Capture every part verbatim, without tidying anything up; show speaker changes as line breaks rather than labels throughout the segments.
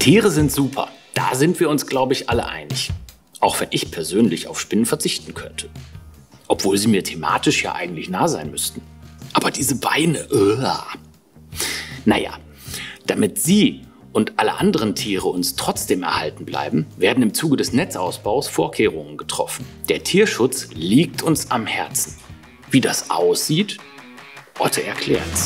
Tiere sind super. Da sind wir uns, glaube ich, alle einig. Auch wenn ich persönlich auf Spinnen verzichten könnte. Obwohl sie mir thematisch ja eigentlich nah sein müssten. Aber diese Beine, uah. Naja, damit sie und alle anderen Tiere uns trotzdem erhalten bleiben, werden im Zuge des Netzausbaus Vorkehrungen getroffen. Der Tierschutz liegt uns am Herzen. Wie das aussieht, Otte erklärt's.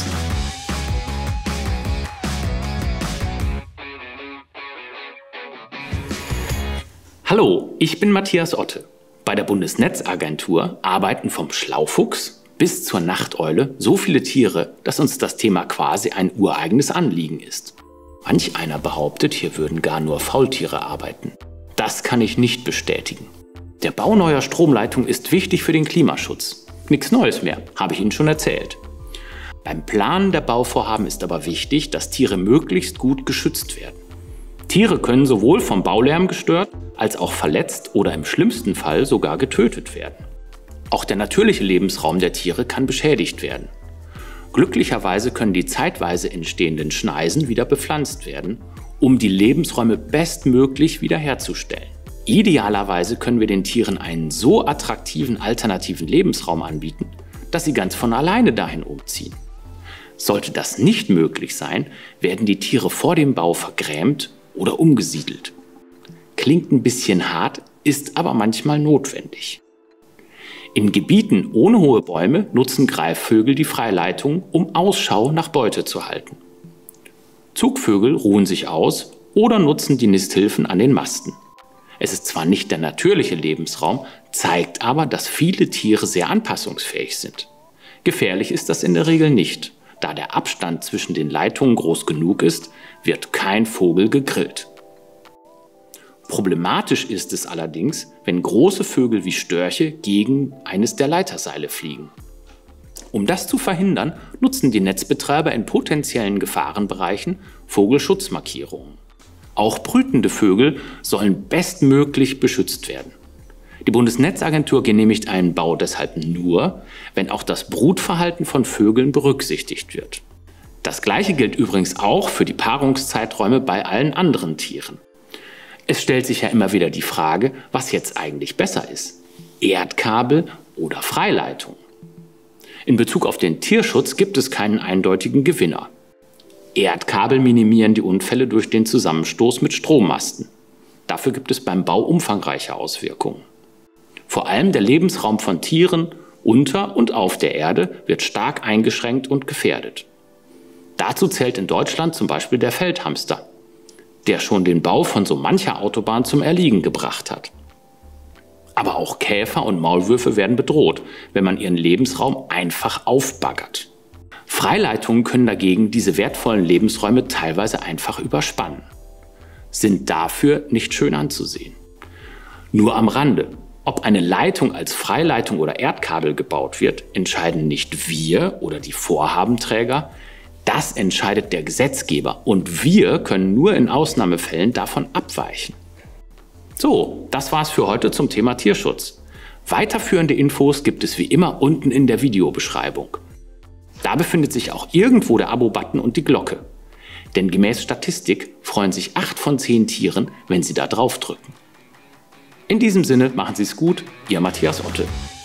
Hallo, ich bin Matthias Otte. Bei der Bundesnetzagentur arbeiten vom Schlaufuchs bis zur Nachteule so viele Tiere, dass uns das Thema quasi ein ureigenes Anliegen ist. Manch einer behauptet, hier würden gar nur Faultiere arbeiten. Das kann ich nicht bestätigen. Der Bau neuer Stromleitungen ist wichtig für den Klimaschutz. Nichts Neues mehr, habe ich Ihnen schon erzählt. Beim Planen der Bauvorhaben ist aber wichtig, dass Tiere möglichst gut geschützt werden. Tiere können sowohl vom Baulärm gestört, als auch verletzt oder im schlimmsten Fall sogar getötet werden. Auch der natürliche Lebensraum der Tiere kann beschädigt werden. Glücklicherweise können die zeitweise entstehenden Schneisen wieder bepflanzt werden, um die Lebensräume bestmöglich wiederherzustellen. Idealerweise können wir den Tieren einen so attraktiven alternativen Lebensraum anbieten, dass sie ganz von alleine dahin umziehen. Sollte das nicht möglich sein, werden die Tiere vor dem Bau vergrämt oder umgesiedelt. Klingt ein bisschen hart, ist aber manchmal notwendig. In Gebieten ohne hohe Bäume nutzen Greifvögel die Freileitung, um Ausschau nach Beute zu halten. Zugvögel ruhen sich aus oder nutzen die Nisthilfen an den Masten. Es ist zwar nicht der natürliche Lebensraum, zeigt aber, dass viele Tiere sehr anpassungsfähig sind. Gefährlich ist das in der Regel nicht. Da der Abstand zwischen den Leitungen groß genug ist, wird kein Vogel gegrillt. Problematisch ist es allerdings, wenn große Vögel wie Störche gegen eines der Leiterseile fliegen. Um das zu verhindern, nutzen die Netzbetreiber in potenziellen Gefahrenbereichen Vogelschutzmarkierungen. Auch brütende Vögel sollen bestmöglich beschützt werden. Die Bundesnetzagentur genehmigt einen Bau deshalb nur, wenn auch das Brutverhalten von Vögeln berücksichtigt wird. Das Gleiche gilt übrigens auch für die Paarungszeiträume bei allen anderen Tieren. Es stellt sich ja immer wieder die Frage, was jetzt eigentlich besser ist: Erdkabel oder Freileitung? In Bezug auf den Tierschutz gibt es keinen eindeutigen Gewinner. Erdkabel minimieren die Unfälle durch den Zusammenstoß mit Strommasten. Dafür gibt es beim Bau umfangreiche Auswirkungen. Vor allem der Lebensraum von Tieren unter und auf der Erde wird stark eingeschränkt und gefährdet. Dazu zählt in Deutschland zum Beispiel der Feldhamster, der schon den Bau von so mancher Autobahn zum Erliegen gebracht hat. Aber auch Käfer und Maulwürfe werden bedroht, wenn man ihren Lebensraum einfach aufbaggert. Freileitungen können dagegen diese wertvollen Lebensräume teilweise einfach überspannen, sind dafür nicht schön anzusehen. Nur am Rande: Ob eine Leitung als Freileitung oder Erdkabel gebaut wird, entscheiden nicht wir oder die Vorhabenträger. Das entscheidet der Gesetzgeber und wir können nur in Ausnahmefällen davon abweichen. So, das war's für heute zum Thema Tierschutz. Weiterführende Infos gibt es wie immer unten in der Videobeschreibung. Da befindet sich auch irgendwo der Abo-Button und die Glocke. Denn gemäß Statistik freuen sich acht von zehn Tieren, wenn sie da drauf drücken. In diesem Sinne, machen Sie es gut, Ihr Matthias Otte.